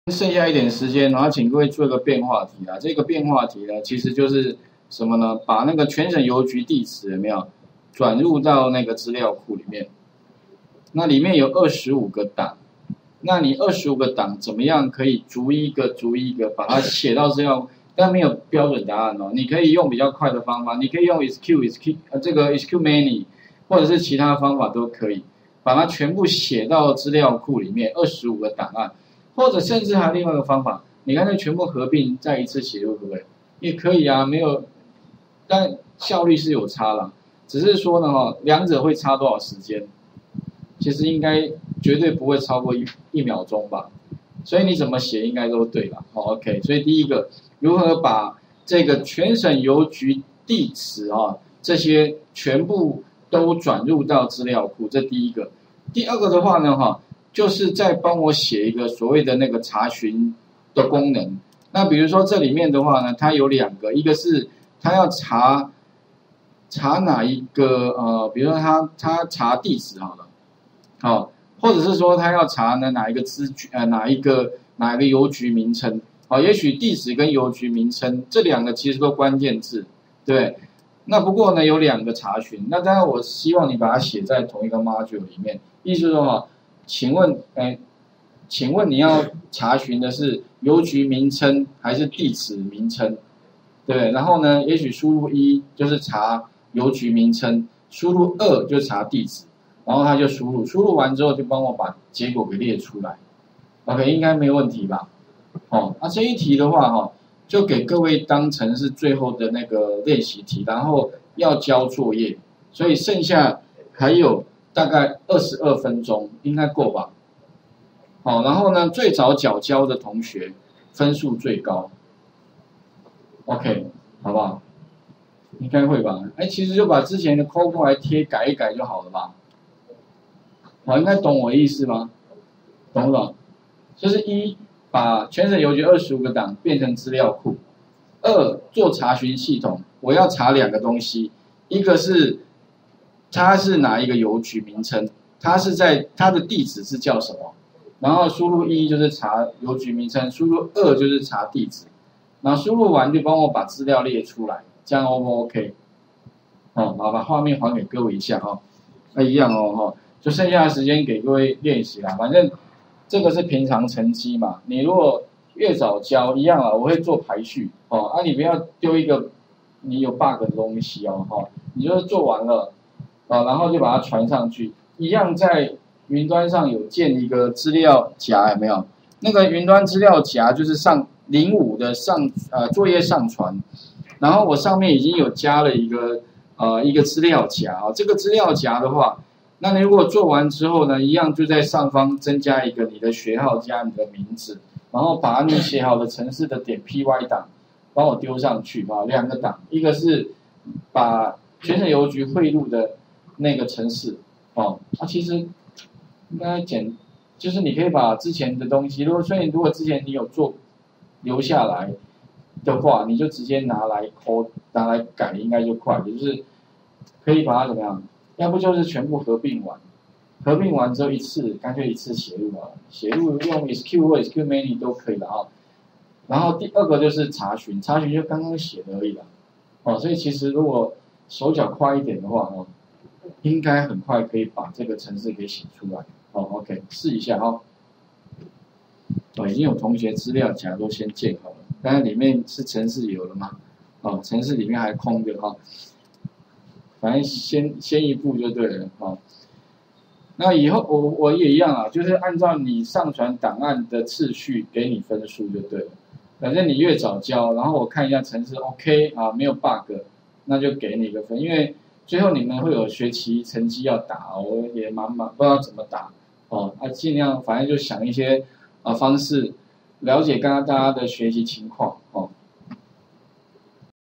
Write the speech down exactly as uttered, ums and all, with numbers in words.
剩下一点时间，然后请各位做一个变化题啊。这个变化题呢，其实就是什么呢？把那个全省邮局地址有没有转入到那个资料库里面？那里面有二十五个档，那你二十五个档怎么样可以逐一个逐一个把它写到资料？但没有标准答案哦，你可以用比较快的方法，你可以用 S Q S Q 呃这个 S Q many 或者是其他方法都可以，把它全部写到资料库里面二十五个档案。或者甚至还有另外一个方法，你干脆全部合并再一次写入，可不可以？也可以啊，没有，但效率是有差啦。只是说呢，哈，两者会差多少时间？其实应该绝对不会超过一一秒钟吧。所以你怎么写应该都对了。好 ，OK。所以第一个，如何把这个全省邮局地址啊这些全部都转入到资料库，这第一个。第二个的话呢，哈。就是再帮我写一个所谓的那个查询的功能。那比如说这里面的话呢，它有两个，一个是它要查查哪一个呃，比如说它它查地址好了，好、哦，或者是说它要查呢哪一个资局呃哪一个哪一个邮局名称，好、哦，也许地址跟邮局名称这两个其实都关键字，对。那不过呢有两个查询，那当然我希望你把它写在同一个 module 里面，意思说哈。请问，哎，请问你要查询的是邮局名称还是地址名称？对，然后呢，也许输入一就是查邮局名称，输入二就查地址，然后他就输入，输入完之后就帮我把结果给列出来。OK， 应该没有问题吧？哦，那这一题的话，哈、哦，就给各位当成是最后的那个练习题，然后要交作业，所以剩下还有。大概二十二分钟应该够吧？好，然后呢，最早缴交的同学分数最高。OK， 好不好？应该会吧？哎，其实就把之前的抠过来贴改一改就好了吧？好，应该懂我意思吗？懂不懂？就是一把全省邮局二十五个档变成资料库，二做查询系统，我要查两个东西，一个是。它是哪一个邮局名称？它是在它的地址是叫什么？然后输入一就是查邮局名称，输入二就是查地址，然后输入完就帮我把资料列出来，这样 O 不 OK？ 哦，好，把画面还给各位一下哈、哦，那一样哦哈，就剩下的时间给各位练习啦。反正这个是平常成绩嘛，你如果越早交一样啊，我会做排序哦，啊你不要丢一个你有 bug 的东西哦哈，你就是做完了。啊，然后就把它传上去，一样在云端上有建一个资料夹，有没有？那个云端资料夹就是上零五的上呃作业上传，然后我上面已经有加了一个呃一个资料夹啊，这个资料夹的话，那你如果做完之后呢，一样就在上方增加一个你的学号加你的名字，然后把你写好的程式的点 py 档帮我丢上去啊，两个档，一个是把全省邮局汇入的。那个程式，哦，啊，其实应该简，就是你可以把之前的东西，如果所以如果之前你有做留下来的话，你就直接拿来抠，拿来改，应该就快，就是可以把它怎么样？要不就是全部合并完，合并完之后一次，干脆一次写入啊，写入用 S Q 或 S Q many 都可以的啊。然后第二个就是查询，查询就刚刚写的而已了，哦，所以其实如果手脚快一点的话，哦。应该很快可以把这个程式给写出来。好 ，OK， 试一下哈。哦，已经有同学资料夹都先建好了，刚才里面是程式有了吗？哦，程式里面还空的哈。反正先先一步就对了哈。那以后我我也一样啊，就是按照你上传档案的次序给你分数就对了。反正你越早交，然后我看一下程式 OK 啊，没有 bug， 那就给你一个分，因为。最后你们会有学期成绩要打，我也蛮忙，不知道怎么打哦。啊，尽量反正就想一些啊方式，了解刚刚大家的学习情况。